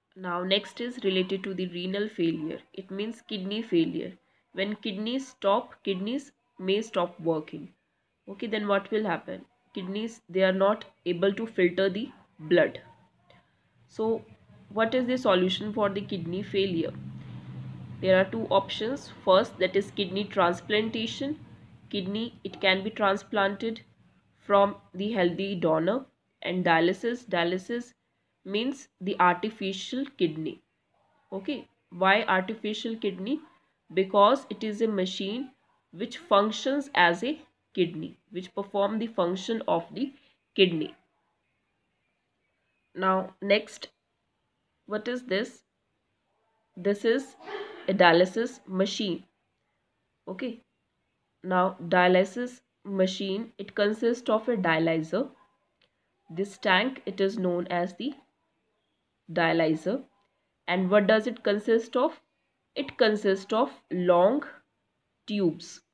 Now next is related to the renal failure. It means kidney failure. When kidneys stop, kidneys may stop working. Okay, then what will happen? Kidneys, they are not able to filter the blood. So what is the solution for the kidney failure? There are two options. First, that is kidney transplantation. Kidney, it can be transplanted from the healthy donor. And dialysis means the artificial kidney. Okay, why artificial kidney? Because it is a machine which functions as a kidney, which perform the function of the kidney. Now next, what is this? This is a dialysis machine. Okay, now dialysis machine, it consists of a dialyzer. This tank, it is known as the dialyzer. And what does it consist of? It consists of tubes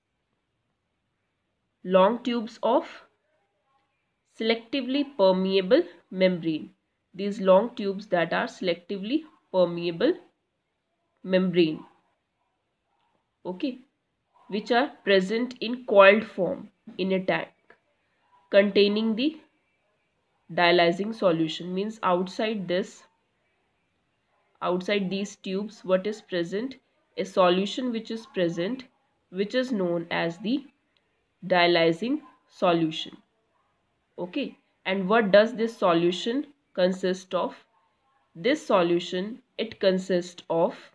long tubes of selectively permeable membrane. These long tubes that are selectively permeable membrane, okay, which are present in coiled form in a tank containing the dialyzing solution. Means outside these tubes, what is present? A solution which is present, which is known as the dialyzing solution. Okay, and what does this solution consist of? This solution, it consists of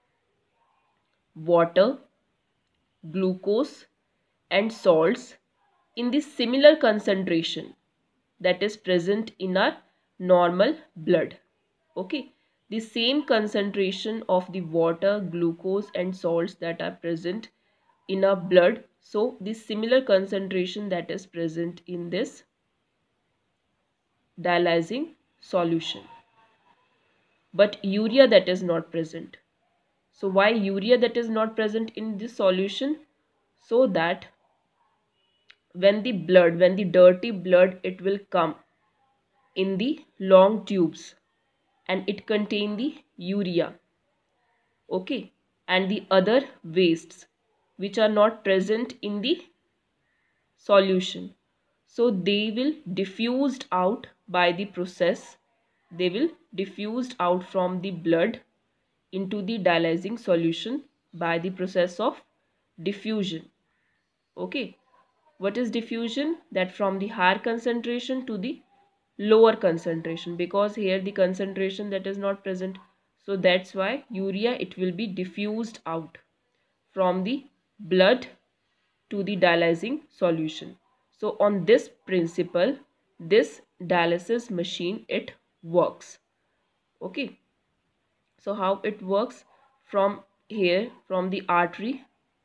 water, glucose and salts in the similar concentration that is present in our normal blood. Okay, the same concentration of the water, glucose and salts that are present in our blood. So the similar concentration that is present in this dialyzing solution, but urea that is not present. So why urea that is not present in this solution? So that when the dirty blood, it will come in the long tubes and it contain the urea, okay, and the other wastes which are not present in the solution. So they will diffused out by the process. They will diffused out from the blood into the dialyzing solution by the process of diffusion. Okay, what is diffusion? That from the higher concentration to the lower concentration, because here the concentration that is not present. So that's why urea, it will be diffused out from the blood to the dialyzing solution. So on this principle, this dialysis machine, it works. Okay, so how it works? From here, from the artery,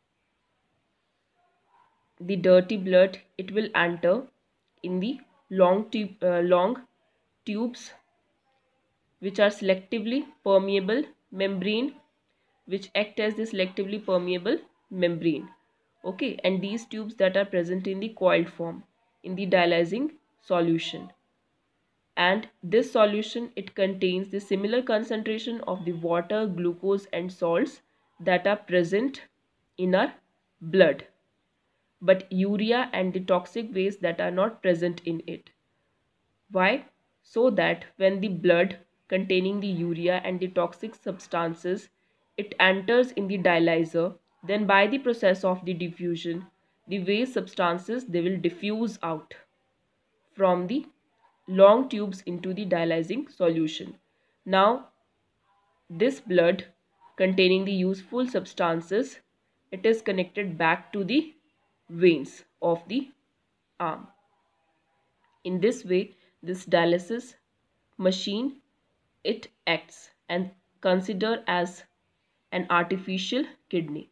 the dirty blood, it will enter in the long tubes which are selectively permeable membrane, which act as the selectively permeable membrane. Okay, and these tubes that are present in the coiled form in the dialyzing solution, and this solution, it contains the similar concentration of the water, glucose and salts that are present in our blood, but urea and the toxic waste that are not present in it. Why? So that when the blood containing the urea and the toxic substances, it enters in the dialyzer, then by the process of the diffusion, the waste substances, they will diffuse out from the long tubes into the dialyzing solution. Now this blood containing the useful substances, it is connected back to the veins of the arm. In this way, this dialysis machine, it acts and considered as an artificial kidney.